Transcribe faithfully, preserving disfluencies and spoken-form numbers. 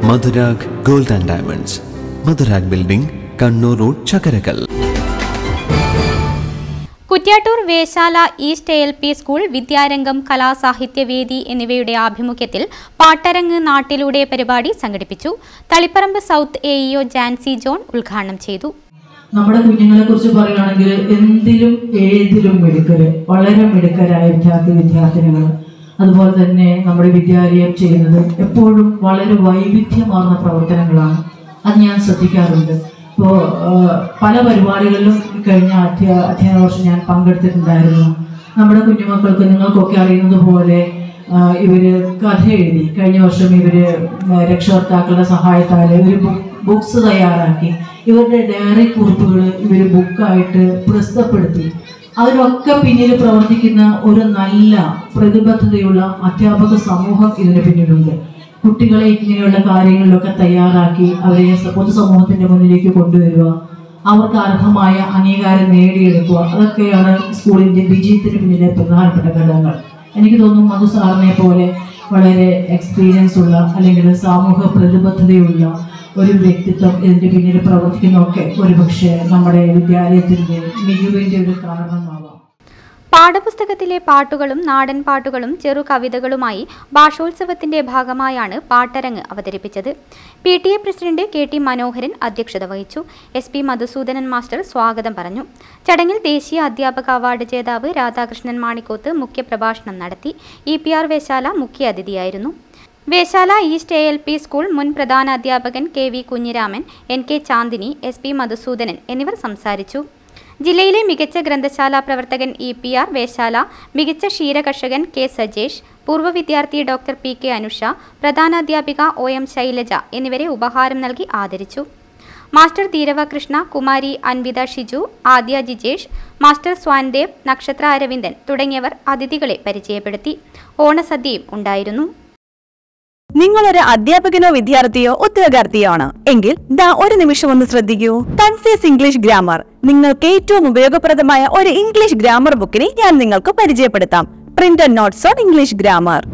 Madhurag gold and diamonds, Madhurag building, Kannur road, Chakkarakkal. Kuttiattoor Veshala east L P school, Vidyarangam, കലാസാഹിത്യവേദി എന്നിവയുടെ ആഭിമുഖ്യത്തിൽ പാട്ടരങ്ങ് നാട്ടിലൂടെ പരിപാടി സംഘടിപ്പിച്ചു. Taliparamba south A E O Jancy John ഉദ്ഘാടനം ചെയ്തു. നമ്മുടെ കുഞ്ഞുങ്ങളെ കുറിച്ച് പറയുകയാണെങ്കിൽ എന്തിലും ഏതിലും മിടുക്കര്, വളരെ മിടുക്കരായ വിദ്യാർത്ഥി വിദ്യാർത്ഥിനികൾ. അതുപോലെ തന്നെ നമ്മുടെ വിദ്യാലയം ചെയ്യുന്നത് എപ്പോഴും വളരെ വൈവിധ്യമാർന്ന പ്രവർത്തനങ്ങളാണ്. അത് ഞാൻ ശ്രദ്ധിക്കാറുണ്ട്. ഇപ്പോൾ പല പരിപാടികളിലും കഴിഞ്ഞ അധ്യാ അധ്യയന വർഷം ഞാൻ പങ്കെടുത്തിട്ടുണ്ടായിരുന്നു. നമ്മുടെ കുഞ്ഞുമക്കൾക്ക് നിങ്ങൾക്കൊക്കെ അറിയുന്നത് പോലെ ഇവർ കഥ എഴുതി, കഴിഞ്ഞ വർഷം ഇവർ രക്ഷകർത്താക്കളുടെ സഹായത്താൽ ഒരു ബുക്സ് തയ്യാറാക്കി ഇവരുടെ ഡയറി കുറിപ്പുകൾ ഇവർ ബുക്കായിട്ട് പ്രസിദ്ധപ്പെടുത്തി. അതിനൊക്കെ പിന്നിൽ പ്രവർത്തിക്കുന്ന ഒരു നല്ല പ്രതിബദ്ധതയുള്ള അധ്യാപക സമൂഹം ഇതിന് പിന്നിലുണ്ട്. കുട്ടികളെ ഇങ്ങനെയുള്ള കാര്യങ്ങളിലൊക്കെ തയ്യാറാക്കി അവരെ പൊതുസമൂഹത്തിൻ്റെ മുന്നിലേക്ക് കൊണ്ടുവരിക, അവർക്ക് അർഹമായ അംഗീകാരം നേടിയെടുക്കുക, അതൊക്കെയാണ് സ്കൂളിൻ്റെ വിജയത്തിന് പിന്നിലെ പ്രധാനപ്പെട്ട ഘടകങ്ങൾ. എനിക്ക് തോന്നുന്നു മധു സാറിനെ പോലെ വളരെ എക്സ്പീരിയൻസ് ഉള്ള അല്ലെങ്കിൽ സാമൂഹ്യ പ്രതിബദ്ധതയുള്ള ഒരു വ്യക്തിത്വം ഇതിൻ്റെ പിന്നിൽ പ്രവർത്തിക്കുന്നതൊക്കെ ഒരുപക്ഷെ നമ്മുടെ വിദ്യാലയത്തിൻ്റെ മികവിൻ്റെ ഒരു കാരണമാവാം. പാഠപുസ്തകത്തിലെ പാട്ടുകളും നാടൻ പാട്ടുകളും ചെറു കവിതകളുമായി ഭാഷോത്സവത്തിന്റെ ഭാഗമായാണ് പാട്ടരങ്ങ് അവതരിപ്പിച്ചത്. P T A president K T Manoharan അധ്യക്ഷത വഹിച്ചു. എസ് പി മധുസൂദനൻ മാസ്റ്റർ സ്വാഗതം പറഞ്ഞു. ചടങ്ങിൽ ദേശീയ അധ്യാപക അവാർഡ് ജേതാവ് രാധാകൃഷ്ണൻ മാണിക്കോത്ത് മുഖ്യപ്രഭാഷണം നടത്തി. ഇ പി ആർ വേശാല മുഖ്യ അതിഥിയായിരുന്നു. Veshala east A L P school മുൻ പ്രധാന അധ്യാപകൻ K V Kunhiraman, N K Chandini, S P Madhusoodanan എന്നിവർ സംസാരിച്ചു. ജില്ലയിലെ മികച്ച ഗ്രന്ഥശാല പ്രവർത്തകൻ ഇ പി ആർ വേശാല, മികച്ച ക്ഷീരകർഷകൻ കെ സജേഷ്, പൂർവ്വ വിദ്യാർത്ഥി ഡോക്ടർ പി കെ അനുഷ, പ്രധാനാധ്യാപിക ഒ എം ശൈലജ എന്നിവരെ ഉപഹാരം നൽകി ആദരിച്ചു. മാസ്റ്റർ ധീരവ കൃഷ്ണ, കുമാരി അൻവിത ഷിജു, ആദ്യ ജിജേഷ്, മാസ്റ്റർ സ്വാൻദേവ്, നക്ഷത്ര അരവിന്ദൻ തുടങ്ങിയവർ അതിഥികളെ പരിചയപ്പെടുത്തി. ഓണസദ്യയും ഉണ്ടായിരുന്നു. നിങ്ങളൊരു അധ്യാപകനോ വിദ്യാർത്ഥിയോ ഉദ്യോഗാർത്ഥിയോ ആണ് എങ്കിൽ ദാ ഒരു നിമിഷം ഒന്ന് ശ്രദ്ധിക്കൂ. കൺസീസ് ഇംഗ്ലീഷ് ഗ്രാമർ, നിങ്ങൾക്ക് ഏറ്റവും ഉപയോഗപ്രദമായ ഒരു ഇംഗ്ലീഷ് ഗ്രാമർ ബുക്കിനെ ഞാൻ നിങ്ങൾക്ക് പരിചയപ്പെടുത്താം. Printed notes on English grammar.